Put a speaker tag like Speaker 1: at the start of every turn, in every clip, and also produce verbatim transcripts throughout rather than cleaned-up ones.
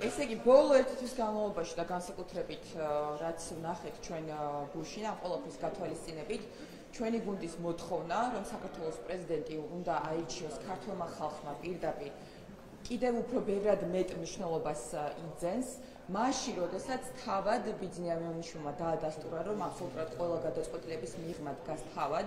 Speaker 1: ესე იგი, ბოლო ერთი თვის განმავლობაში და განსაკუთრებით რაც ვნახეთ ჩვენ გუშინ, ამ ყველაფრის გათვალისწინებით, ჩვენი გუნდის მოთხოვნა, რომ საქართველოს პრეზიდენტი უნდა აირჩიოს ქართულმა ხალხმა პირდაპირ კიდევ უფრო ბევრად მეტ მნიშვნელობას იძენს, მაშინ, როდესაც თავად ბიძინა ივანიშვილმა დაადასტურა, რომ აბსოლუტურად ყველა გადაწყვეტილების მიღმა დგას თავად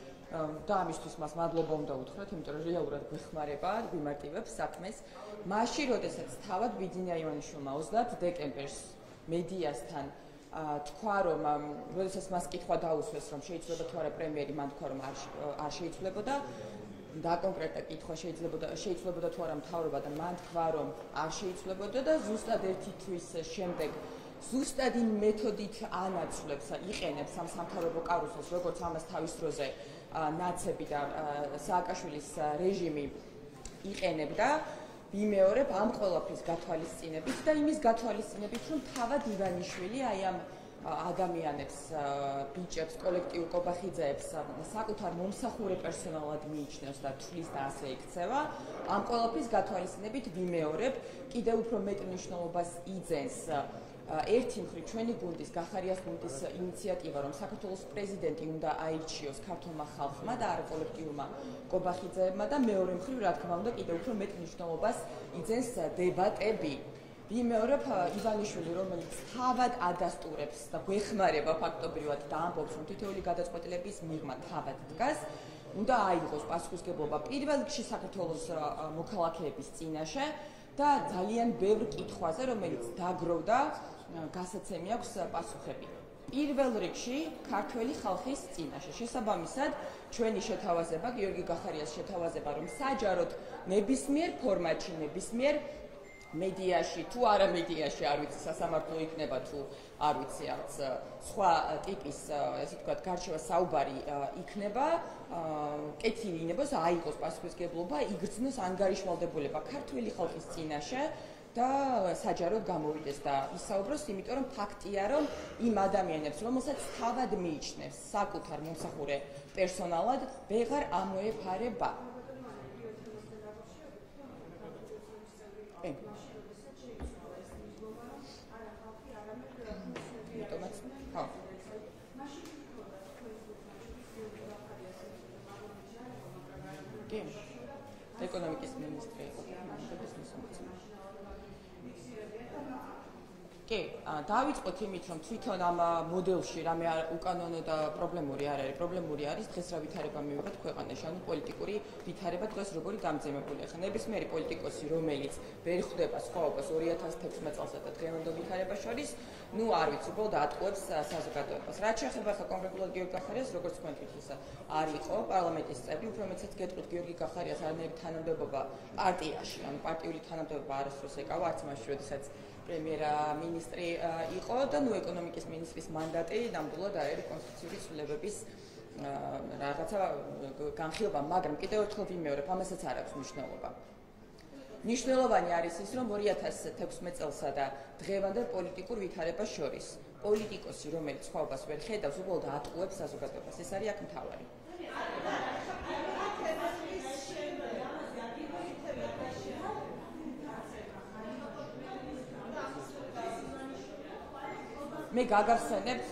Speaker 1: და ამისთვის მას მადლობა უნდა უთხრათ, იმიტომ რომ რეალურად გვეხმარება, გვიმარტივებს საქმეს. მაშინ, როდესაც თავად ბიძინა ივანიშვილმა ოცდაათ დეკემბერს მედიასთან თქვა, რომ როდესაც მას კითხვა დაუსვეს, რომ შეიძლება თუ არა პრემიერი, მან თქვა, რომ არ შეიძლებოდა და კონკრეტა კითხვა შეიძლებოდა შეიძლებოდა თუ არა მთავრობა და მან თქვა, რომ არ შეიძლებოდა და ზუსტად ერთი თვის შემდეგ ზუსტად იმ მეთოდით ანაცვლებს, იყენებს ამ სამთავრობო კარუსელს, როგორც ამას თავის დროზე ნაცები და სააკაშვილის რეჟიმი იყენებდა. ვიმეორებ ამ ყველაფრის გათვალისწინებით და იმის გათვალისწინებით, რომ თავად ივანიშვილი აი ამ ადამიანებს, ბიჭებს, კოლექტივ კობახიძეებს საკუთარ მომსახურე პერსონალად მიიჩნევს და თვლის და ასე იქცევა. ამ ყველაფრის გათვალისწინებით ვიმეორებ, კიდევ უფრო მეტ მნიშვნელობას იძენს ერთი მხრივ ჩვენი გუნდის, გახარიას გუნდის ინიციატივა, რომ საქართველოს პრეზიდენტი უნდა აირჩიოს ქართულმა ხალხმა და არა კოლექტივმა კობახიძეებმა და მეორე მხრივ, რა თქმა უნდა, კიდევ უფრო მეტ მნიშვნელობას იძენს დებატები. ვიმეორებ ივანიშვილი, რომელიც თავად ადასტურებს და გვეხმარება ფაქტობრივად და ამბობს, რომ თითოეული გადაწყვეტილების მიღმა თავად დგას, უნდა აიღოს პასუხისმგებლობა პირველ რიგში საქართველოს მოქალაქეების წინაშე და ძალიან ბევრ კითხვაზე, რომელიც დაგროვდა, გასაცემი აქვს პასუხები. პირველ რიგში ქართველი ხალხის წინაშე. შესაბამისად, ჩვენი შეთავაზება, გიორგი გახარიას შეთავაზება, რომ საჯაროდ ნებისმიერ ფორმატში, ნებისმიერ მედიაში, თუ არა მედიაში, არ ვიცი, სასამართლო იქნება თუ არ ვიცი, არც სხვა ტიპის, ესე ვთქვათ, გარჩევა საუბარი იქნება, კეთილი იქნება, აიღოს პასუხისმგებლობა, იგრძნოს ანგარიშვალდებულება ქართველი ხალხის წინაშე და საჯაროდ გამოვიდეს და ისაუბროს, იმიტომ რომ ფაქტია, რომ იმ ადამიანებს, რომელსაც თავად მიიჩნევს საკუთარ მომსახურე პერსონალად, ვეღარ ამოეფარება. ეკონომიკის მინისტრი იყო. კი, დავიწყოთ იმით, რომ თვითონ ამ მოდელში რამე უკანონო და პრობლემური არ არის. პრობლემური არის დღეს რა ვითარება მივიღეთ ქვეყანაში, ანუ პოლიტიკური ვითარება დღეს როგორი დამძიმებულია. ხა ნებისმიერი პოლიტიკოსი, რომელიც ვერ ხვდება სხვაობას ორი ათას თექვსმეტ წელსა და დღევანდელ ვითარებას შორის, ну, არ ვიცი, უბრალოდ ატყუებს საზოგადოებას. რაც შეეხება ხა კონკრეტულად გიორგი გახარიას, როგორც თქვენ თვითონ არ იყო პარლამენტის წევრი, უფრო მეტსაც გეტყვით გიორგი გახარიას არანაირი თანამდებობა პარტიაში, ანუ პარტიული თანამდებობა არასდროს ეკავა, არც მაშინ, როდესაც პრემიერა მინისტრი იყო და ნუ ეკონომიკის მინისტრის მანდატი ნამდვილად არ არის კონსტიტუციური ცვლილებების რაღაცა განხილვა, მაგრამ კიდევ ერთხელ ვიმეორებ, ამასაც არ აქვს მნიშვნელობა. მნიშვნელოვანი არის ის, რომ ორი ათას თექვსმეტ წელსა და დღევანდელ პოლიტიკურ ვითარებას შორის პოლიტიკოსი, რომელიც სხვაობას ვერ ხედავს, უბრალოდ ატყუებს საზოგადოებას. ეს არის აქ მთავარი. მე გაგახსენებთ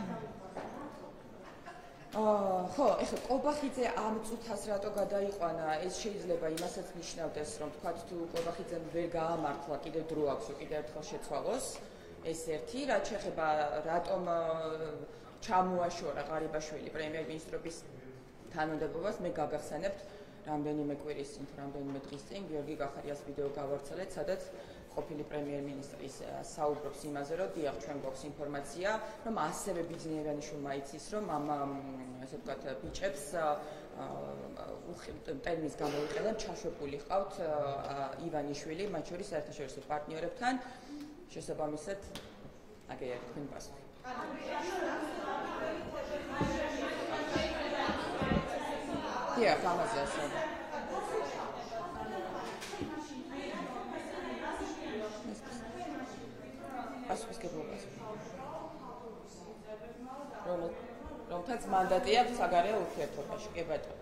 Speaker 1: ხო, ეხლა კობახიძე ამ წუთას რატო გადაიყვანა, ეს შეიძლება იმასაც ნიშნავდეს, რომ თქვათ თუ კობახიძემ ვერ გაამართლა, კიდევ დრო აქვს, რომ კიდევ ერთხელ შეცვალოს, ეს ერთი, რაც შეეხება რატომ ჩამოაშორა ღარიბაშვილი პრემიერ-მინისტრობის თანამდებობას, მე გაგახსენებთ რამდენიმე კვირის წინ, რამდენიმე დღის წინ გიორგი გახარიას ვიდეო გავავრცელეთ, სადაც ყოფილი პრემიერ-მინისტრის საუბრობს იმაზე, რომ დიახ, ჩვენ გვაქვს ინფორმაცია, რომ ასევე ბიძინა ივანიშვილმა იცის, რომ ამ ესე ვთქვათ ბიჭებს ტერმინს გამოიყენებ, ჩაშვებული ჰყავთ ივანიშვილი, მათ შორის საერთაშორისო პარტნიორებთან, შესაბამისად, აგერ არის თქვენი პასუხი. დიახ, ამაზე ასწავლე. პასუხისმგებლობას. რომელთაც მანდატი აქვს საგარეო ურთიერთობაში, კი ბატონო.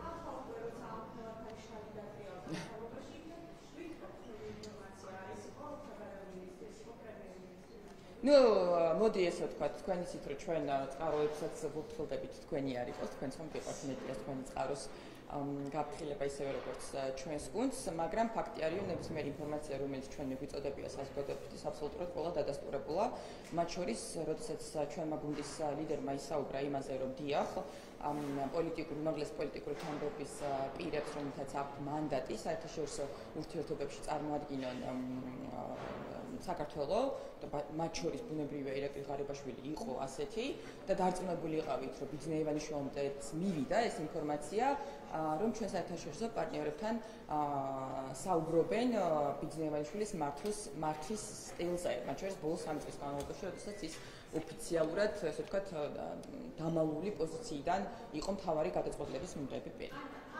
Speaker 1: ნუ მოდი ესე ვთქვა, თქვენ იცით რომ ჩვენ წყაროებსაც ვუფრთხილდებით თქვენი არ იყოს, თქვენც ხომ გიყვართ მეტია თქვენი წყაროს გაფრთხილება ისევე როგორც ჩვენს გუნდს, მაგრამ ფაქტი არის რომ ნებისმიერი ინფორმაცია რომელიც ჩვენ მიგვიწოდებია საზოგადოებისთვის ის აბსოლუტურად ყველა დადასტურებულა, მათ შორის როდესაც ჩვენმა გუნდის ლიდერმა ისაუბრა იმაზე რომ დიახ ამ პოლიტიკური უმაღლეს პოლიტიკური თანამდებობის პირებს რომელთაც აქვთ მანდატი საერთაშორისო ურთიერთობებში წარმოადგინონ საქართველოს მათ შორის ბუნებრივია ირაკლი ღარიბაშვილი იყო ასეთი და დარწმუნებული იყავით რომ ბიძინა ივანიშვილის მივიდა ეს ინფორმაცია რომ ჩვენ საერთაშორისო პარტნიორებთან საუბრობენ ბიძინა ივანიშვილის მართვის მართვის სტილზე მათ შორის ბოლო სამი წლის განმავლობაში როდესაც ის ოფიციალურად ესე ვთქვათ დამალული პოზიციიდან იყო მთავარი გადაწყვეტილების მიმდევი პირი.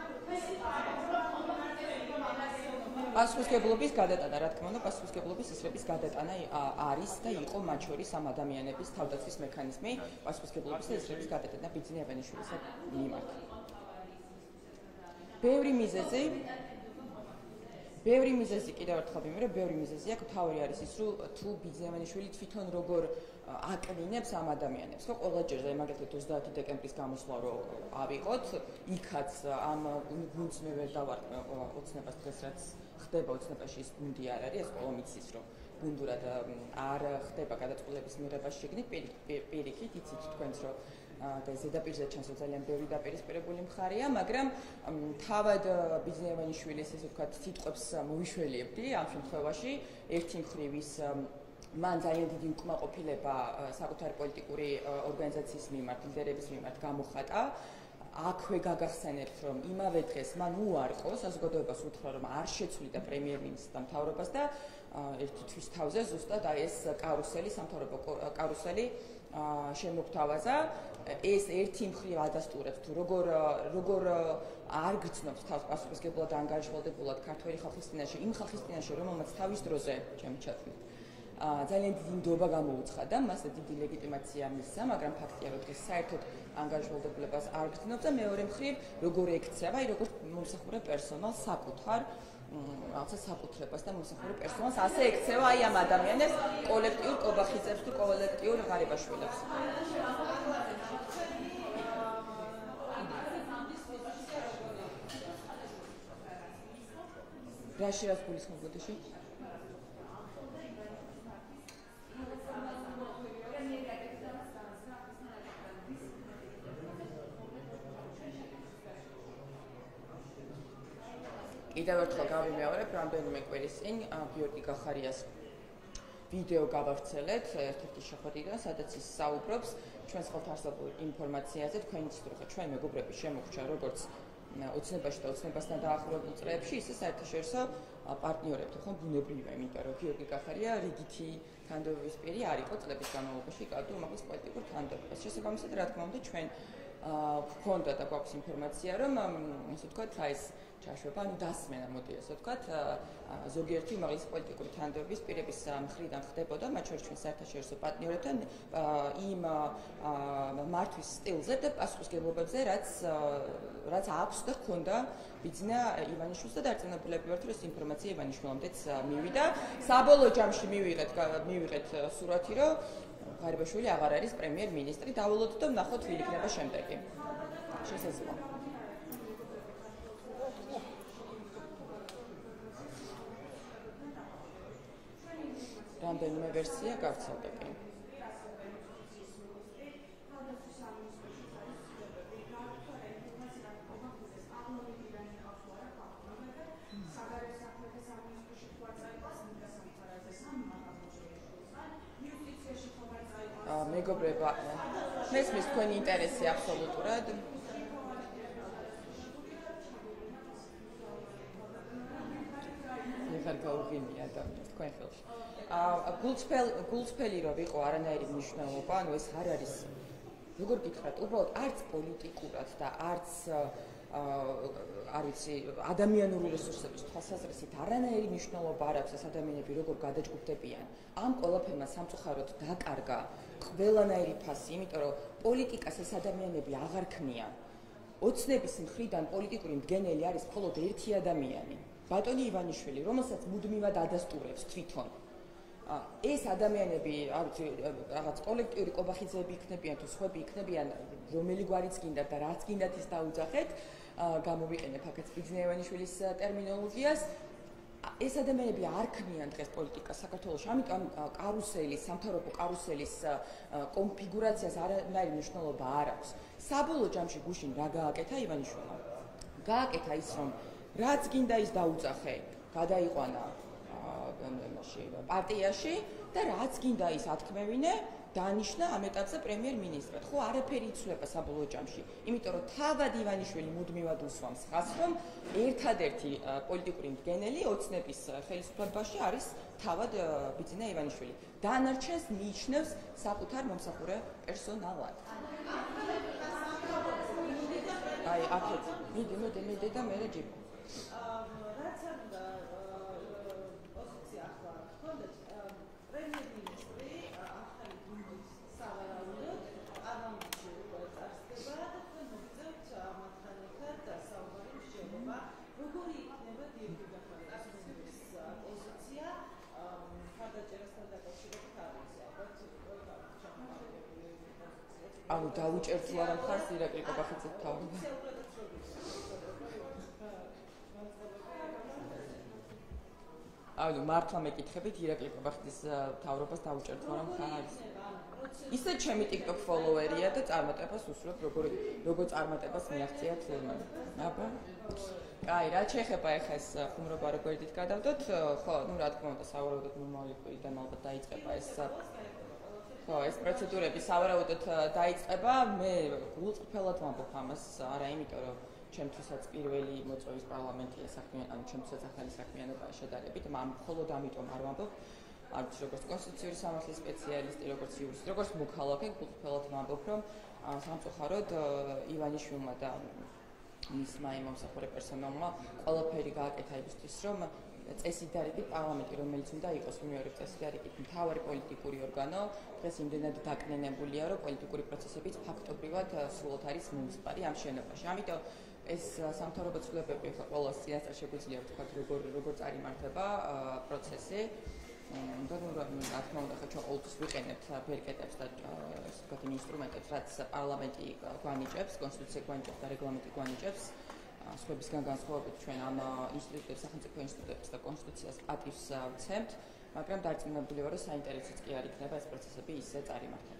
Speaker 1: პასუხისმგებლობის გადატანა, რა თქმა უნდა, პასუხისმგებლობის ისრების გადატანა არის და იყო მათ შორის ამ ადამიანების თავდაცვის მექანიზმი, პასუხისმგებლობის და ისრების გადატანა ბიძინა ივანიშვილის მიმართ. ბევრი მიზეზი ბევრი მიზეზი კიდევ ერთხელ ვიმეორებ, ბევრი მიზეზი აქვს, თავი არის ის, რომ თუ ბიძინა ივანიშვილი თვითონ როგორ აკნინებს ამ ადამიანებს, ხო, ყველა ჯერზე მაგალითად ოცდაათი დეკემბრის გამოსვლა რო ავიღოთ, იქაც ამ გუნდს მე ვერ დავარქმე ოცნებას დღეს რაც ხდება ოცნებაში ის გუნდი არ არის, ეს ყველა მიცის რომ გუნდურად არ ხდება გადაწყვეტილების მიღება შეგნით პირიქით, იცით თქვენც რომ და ზედაპირზე ჩანს რომ ძალიან ბევრი დაპირისპირებული მხარეა, მაგრამ თავად ბიძინა ივანიშვილის ესე ვთქვათ სიტყვებს მოვიშველიებდი ამ შემთხვევაში ერთი მხრივ ის მან ძალიან დიდი უკმაყოფილება საკუთარი პოლიტიკური ორგანიზაციის მიმართ, ლიდერების მიმართ გამოხატა. აქვე გაგახსენებთ, რომ იმავე დღეს მან უარყო საზოგადოებას უთხრა, რომ არ შეცვლიდა პრემიერ-მინისტრთა მთავრობას და ერთი თვის თავზე ზუსტად აი ეს კარუსელი, სამთავრობო კარუსელი შემოგთავაზა. ეს ერთი მხრივ ადასტურებს თუ როგორ როგორ არ გრძნობს თავს პასუხისმგებლად ანგარიშვალდებულად ქართველი ხალხის წინაშე, იმ ხალხის წინაშე, რომელმაც თავის დროზე ჩემი ჩათვლით ძალიან დიდი ნდობა გამოუცხადა, მას დიდი ლეგიტიმაცია მისცა, მაგრამ ფაქტია, რომ დღეს საერთოდ ანგარიშვალდებულებას არ გრძნობს და მეორე მხრივ როგორ ექცევა, აი როგორ მომსახურე პერსონალს საკუთარ რაღაცა საკუთრებას და მომსახურე პერსონალს ასე ექცევა აი ამ ადამიანებს კოლექტიურ კობახიძებს თუ კოლექტიურ ღარიბაშვილებს. რაში რაც გულისხმობოდეში? კიდევ ერთხელ გავიმეორებ, რამდენიმე კვირის წინ გიორგი გახარიას ვიდეო გავავრცელეთ ერთ-ერთი შეხვედრიდან, სადაც ის საუბრობს ჩვენს ხელთ-არსებულ ინფორმაციაზე, თქვენ იცით რომ ჩვენ მეგობრები შემოგვჭა როგორც ოცნებაში და ოცნებასთან დაახლოებულ წრეებში, ისე საერთაშორისო პარტნიორებთან, ხო, ბუნებრივია, იმიტომ რომ გიორგი გახარია რიგითი თანამდებობის პირი არ იყო წლების განმავლობაში, კავდა უმაღლეს პოლიტიკურ თანამდებობას. შესაბამისად, რა თქმა უნდა, ჩვენ გვქონდა და გვაქვს ინფორმაცია, რომ ასე ვთქვათ, აი ეს ჩაშვება, ანუ დასმენა, მოდი ასე ვთქვათ, ზოგიერთი უმაღლესი პოლიტიკური თანამდებობის პირების მხრიდან ხდებოდა, მათ შორის ჩვენ საერთაშორისო პარტნიორებთან იმ მართვის სტილზე და პასუხისმგებლობებზე, რაც რაც აქვს და ჰქონდა ბიძინა ივანიშვილს და დარწმუნებულები ვართ, რომ ეს ინფორმაცია ივანიშვილამდეც მივიდა. საბოლოო ჯამში მივიღეთ მივიღეთ სურათი, რომ ღარიბაშვილი აღარ არის პრემიერ-მინისტრი, დავალოდოთ და ვნახოთ ვინ იქნება შემდეგი. შესაძლოა. რამდენიმე ვერსია გავრცელდა კი. მეგობრებო, მესმის თქვენი ინტერესი აბსოლუტურად. ეხლა გავუღიმია და თქვენ ხელში. გულწრფელი გულწრფელი რო ვიყო არანაირი მნიშვნელობა, ანუ ეს არ არის როგორ გითხრათ, უბრალოდ არც პოლიტიკურად და არც არ ვიცი, ადამიანური რესურსების თვალსაზრისით არანაირი მნიშვნელობა არ აქვს ეს ადამიანები როგორ გადაჯგუფდებიან. ამ ყველაფერმა სამწუხაროდ დაკარგა ყველანაირი ფასი, იმიტომ რომ პოლიტიკას ეს ადამიანები აღარ ქმნიან. ოცნების მხრიდან პოლიტიკური მდგენელი არის მხოლოდ ერთი ადამიანი, ბატონი ივანიშვილი, რომელსაც მუდმივად ადასტურებს თვითონ. ეს ადამიანები, არ ვიცი, რაღაც კოლექტიური კობახიძეები იქნებიან თუ სხვები იქნებიან, რომელი გვარიც გინდათ და რაც გინდათ ის დაუძახეთ, გამოვიყენებ აქაც ბიძნევანიშვილის ტერმინოლოგიას. ეს ადამიანები არ ქმნიან დღეს პოლიტიკას საქართველოში, ამიტომ კარუსელის, სამთავრობო კარუსელის კონფიგურაციას არანაირი მნიშვნელობა არ აქვს. საბოლოო ჯამში გუშინ რა გააკეთა ივანიშვილმა? გააკეთა ის, რომ რაც გინდა ის დაუძახე, გადაიყვანა პარტიაში და რაც გინდა ის ათქმევინე, დანიშნა ამ ეტაპზე პრემიერ-მინისტრად. ხო, არაფერი იცვლება საბოლოო ჯამში, იმიტომ რომ თავად ივანიშვილი მუდმივად უსვამს ხაზს, რომ ერთადერთი პოლიტიკური მდგენელი ოცნების ხელისუფლებაში არის თავად ბიძინა ივანიშვილი. დანარჩენს მიიჩნევს საკუთარ მომსახურე პერსონალად. აი, აქეთ, მიდი, მიდი, მიდი და მე ჯი. ანუ დაუჭერთ თუ არა მხარს ირაკლი კობახიძეს თავი. ანუ მართლა მეკითხებით ირაკლი კობახიძის თავრობას დაუჭერთ თუ არა მხარს. ისე ჩემი TikTok follower-ია და წარმატებას უსურვებ როგორ როგორ წარმატებას მიაღწია თურმე. აბა. კაი, რა შეეხება ახლა ეს ხუმრობა როგორ ერთით გადავდოთ? ხო, ну რა თქმა უნდა, სავარაუდოდ ნორმალური პირიდან ალბათ დაიწყება ეს ხო, ეს პროცედურები სავარაუდოდ დაიწყება. მე გულწრფელად ვამბობ ამას, არა იმიტომ რომ ჩემთვისაც პირველი მოწვევის პარლამენტია საქმიანი, ანუ ჩემთვისაც ახალი საქმიანობა შედარებით, მხოლოდ ამიტომ არ ვამბობ. არ ვიცი, როგორც კონსტიტუციური სამართლის სპეციალისტი, როგორც იურისტი, როგორც მუქალოქი, გულწრფელად ვამბობ, რომ სამწუხაროდ ივანიშვილმა და მისმა მომსახურე პერსონალმა ყველაფერი გააკეთა იმისთვის, რომ წესიდარებით პარლამენტი, რომელიც უნდა იყოს მიმეორებ წესიდარებით მთავარი პოლიტიკური ორგანო, დღეს იმდენად დაკნენებულია, რომ პოლიტიკური პროცესებიც ფაქტობრივად სრულად არის მომსწარი ამ შენობაში. ამიტომ ეს სამთავრობო ცვლილებები ხა ყოველას წინასწარ შეგვიძლია ვთქვათ, როგორ როგორ წარიმართება პროცესი. და ნუ რა თქმა უნდა, ხა ჩვენ ყოველთვის ვიყენებთ ბერკეტებს და ასე ვთქვათ იმ ინსტრუმენტებს, რაც პარლამენტი გვანიჭებს, კონსტიტუცია გვანიჭებს და რეგლამენტი გვანიჭებს. სხვებისგან განსხვავებით ჩვენ ამ ინსტიტუტებს, სახელმწიფო ინსტიტუტებს და კონსტიტუციას პატივს ვცემთ, მაგრამ დარწმუნებული ვარ, რომ საინტერესოც კი არ იქნება ეს პროცესები ისე წარიმართება.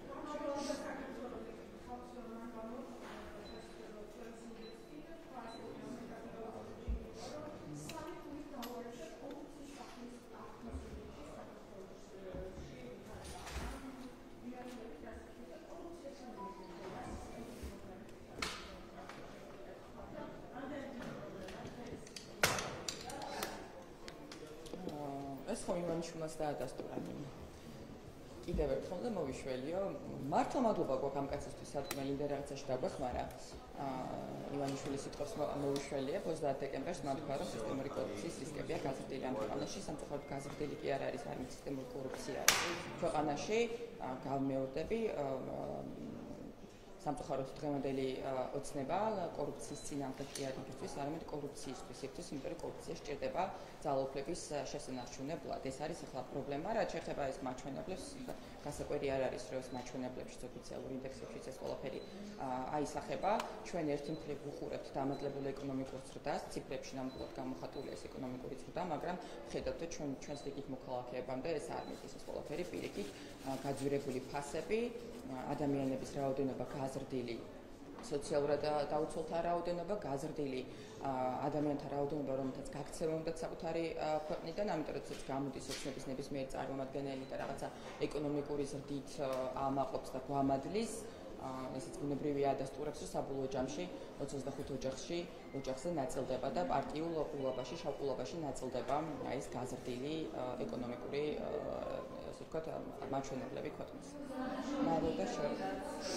Speaker 1: შუმას დაადასტურა. კიდევ ერთხელ და მოვიშველიო. მართლა მადლობა გვაქვს ამ კაცისთვის, სათქმელი და რაღაცაში დაგვეხმარა. ივანიშვილის სიტყვას მოვიშველია. ოცდაათი დეკემბერს მან თქვა, რომ სისტემური კორუფციის რისკებია გაზრდილი ამ ქვეყანაში. სამწუხაროდ გაზრდილი კი არ არის, არამედ სისტემური კორუფცია არის. ქვეყანაში გავმეორდები სამწუხაროდ დღევანდელი ოცნება კორუფციის წინააღმდეგ კი არ იბრძვის, არამედ კორუფციისთვის იბრძვის, იმიტომ რომ კორუფცია სჭირდება ძალაუფლების შესანარჩუნებლად. ეს არის ახლა პრობლემა, რაც შეეხება ეს მაჩვენებლებს, გასაკვირი არ არის, რომ ეს მაჩვენებლებში ოფიციალურ ინდექსებში ეს ყველაფერი აისახება. ჩვენ ერთი მხრივ ვუყურებთ დამატებულ ეკონომიკურ ზრდას, ციფრებში ნამდვილად გამოხატულია ეს ეკონომიკური ზრდა, მაგრამ ხედავთ, რომ ჩვენ ჩვენს რიგით მოქალაქეებამდე ეს არ მიდის ეს ყველაფერი პირიქით, გაძვირებული ფასები, ადამიანების რაოდენობა გაზრდილი, სოციალურად დაუცველთა რაოდენობა გაზრდილი, ადამიანთა რაოდენობა, რომელთაც გაქცევა უნდათ საკუთარი ქვეყნიდან, ამიტომ როდესაც გამოდის ოცნების ნებისმიერი წარმომადგენელი და რაღაცა ეკონომიკური ზრდით ამაყობს და გვამადლის, ესეც ბუნებრივია ადასტურებს, რომ საბოლოო ჯამში ოცდახუთ ოჯახში ოჯახზე ნაწილდება და პარტიულ ყურებაში, შავ ყურებაში ნაწილდება აი ეს გაზრდილი ეკონომიკური ასე ვთქვათ, მაჩვენებლები ქვეყნის. მადლობა და შევიდა.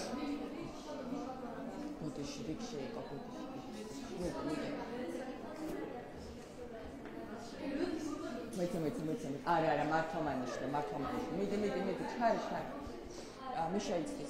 Speaker 1: მოდიში დიქში ყოფილი. მეც მეც მეც არა არა მართლა მანიშნე, მართლა მანიშნე. მიდი მიდი მიდი, ჩარი ჩარი. მიშა იცის.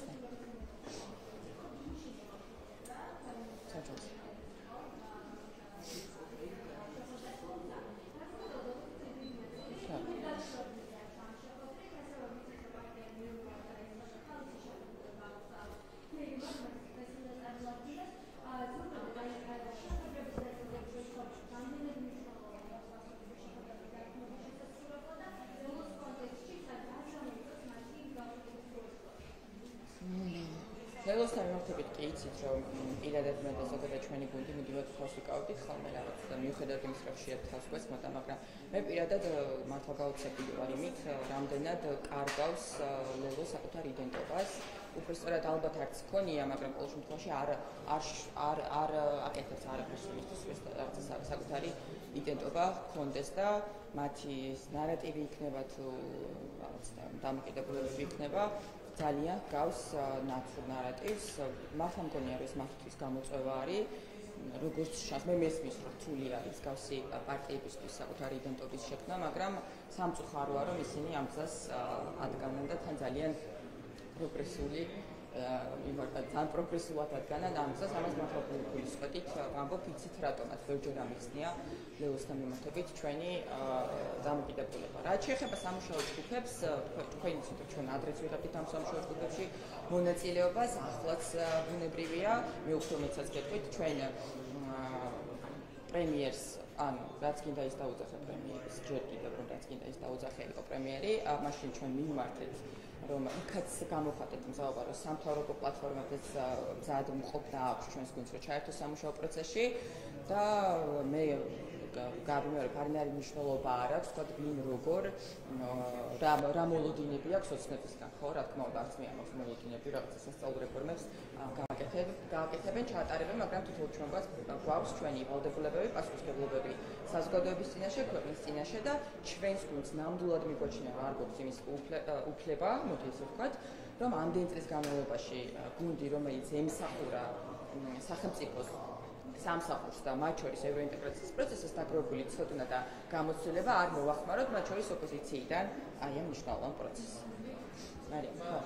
Speaker 1: ლეოსთან მიმართებით კი იცით, რომ პირადად მე და ზოგადად ჩვენი გუნდი მუდმივად თავს ვიკავებდით ხოლმე რაღაც და მიუხედავად იმის, რომ ხშირად თავს გვესმოდა, მაგრამ მე პირადად მართლა გაუცებული ვარ იმით, რამდენად კარგავს ლელო საკუთარ იდენტობას. უბრალოდ ალბათ არც ქონია, მაგრამ ყოველ შემთხვევაში არ არ არ არ აკეთებს არაფერს იმისთვის, რომ საკუთარი იდენტობა ჰქონდეს და მათი ნარატივი იქნება თუ რაღაც დამოკიდებულებები იქნება ძალიან გავს ნაცურ ნარატივს. მართლა მგონია, რომ ეს მათთვის გამოწვევა არის. როგორც შანსი, მე მესმის, რომ რთული არის გავსი პარტიებისთვის საკუთარი იდენტობის შექმნა, მაგრამ სამწუხაროა, რომ ისინი ამ გზას ადგანან და თან ძალიან პროგრესული იმართა ძალიან პროგრესულად ადგანან ამ გზას, ამას მართლა გულისხმობთ, ვამბობ იცით რატომაც ბევრჯერ ამიხსნია ლეოსთან მიმართებით ჩვენი დამოკიდებულება. რაც შეეხება სამუშაო ჯგუფებს, თქვენ იცით, რომ ჩვენ ადრეც ვიღებდით ამ სამუშაო ჯგუფებში მონაწილეობას, ახლაც ბუნებრივია, მე უფრო მეცაც გეტყვით, ჩვენ პრემიერს, ანუ რაც გინდა ის დაუძახე პრემიერის, ჯერ კიდევ რომ რაც გინდა ის დაუძახე იყო პრემიერი, მაშინ ჩვენ მიმართეთ რომ იქაც გამოხატეთ მზაობა, რომ სამთავრობო პლატფორმებიც მზად მყოფდა აქვს ჩვენს გუნდს, რომ ჩაერთოს სამუშაო პროცესში და მე გავიმეორებ, არ არის მნიშვნელობა არ აქვს, თქვა ვინ როგორ რა რა მოლოდინები აქვს ოცნებისგან, ხო, რა თქმა უნდა, არც მე ამას მოლოდინები რაღაცა სასწავლო რეფორმებს გააკეთებ, გააკეთებენ, ჩაატარებენ, მაგრამ თითოეულ ჩვენს გვაქვს ჩვენი ვალდებულებები, პასუხისმგებლობები საზოგადოების წინაშე, ქვეყნის წინაშე და ჩვენს გუნდს ნამდვილად მიგვაჩნია, რომ არ გვაქვს იმის უფლება, მოდი ესე ვთქვათ, რომ ამდენ წლის განმავლობაში გუნდი, რომელიც ემსახურა სახელმწიფოს სამსახურს და მათ შორის ევროინტეგრაციის პროცესს დაგროვებული ცოდნა და გამოცდილება არ მოვახმაროთ მათ შორის ოპოზიციიდან აი ამ მნიშვნელოვან პროცესს. მარია, ხო.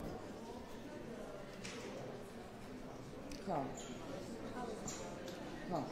Speaker 1: ხო. ხო.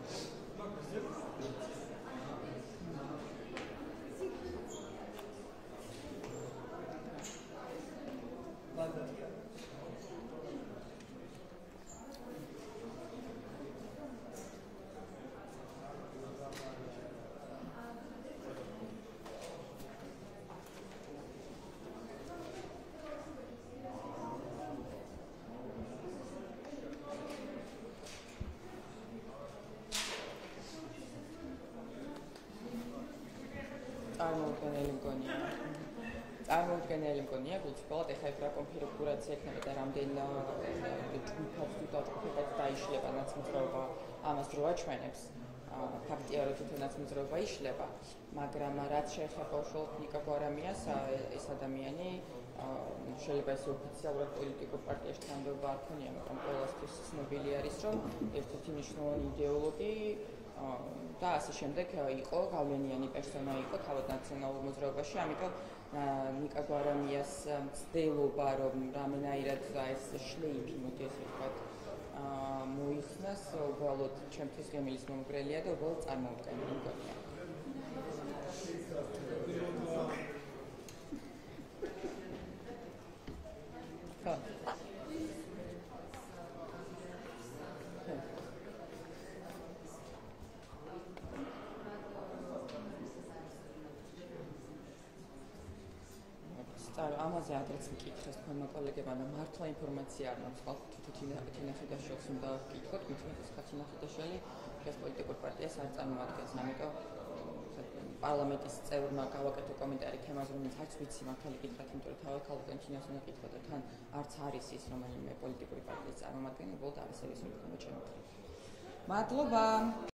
Speaker 1: წარმოუდგენელი მგონია. წარმოუდგენელი მგონია, გულწრფელად ეხლა ეს რა კონფიგურაცია ექნება და რამდენ ჯგუფად თუ დაჯგუფებად დაიშლება ნაცმოძრაობა ამას დრო აჩვენებს. ფაქტია, რომ თვითონ ნაცმოძრაობა იშლება, მაგრამ რაც შეეხება უშუალოდ ნიკა გვარამიას, ეს ადამიანი შეიძლება ეს ოფიციალურად პოლიტიკურ პარტიაში თანამდებობა არ ქონია, მაგრამ ყველასთვის ცნობილი არის, რომ ერთ-ერთი მნიშვნელოვანი იდეოლოგი და ასე შემდეგ იყო გავლენიანი პერსონა იყო თავად ნაციონალურ მოძრაობაში, ამიტომ ნიკა გვარამიას მცდელობა, რომ რამენაირად ეს შლეიფი, მოდი ესე ვთქვათ, მოიხსნას, უბრალოდ ჩემთვის ღემილის მომგვრელია და უბრალოდ წარმოუდგენელი მგონია. ხო. ამაზე ადრეც მკითხეს თქვენმა კოლეგებმა და მართლა ინფორმაცია არ მაქვს, ხალხი თვითონ თინა ხიდაშვილს უნდა ვკითხოთ, მithmetes ხა თინა ხიდაშვილი ეს პოლიტიკურ პარტიას არ წარმოადგენს, ამიტომ პარლამენტის წევრმა გავაკეთე კომენტარი თემაზე, რომელიც არც ვიცი მართალი გითხრათ, იმიტომ რომ თავად ხალხთან თინას უნდა ვკითხო და თან არც არის ის რომელიმე პოლიტიკური პარტიის წარმომადგენელი, უბრალოდ არასერიოზული ხომ ჩემთვის. მადლობა.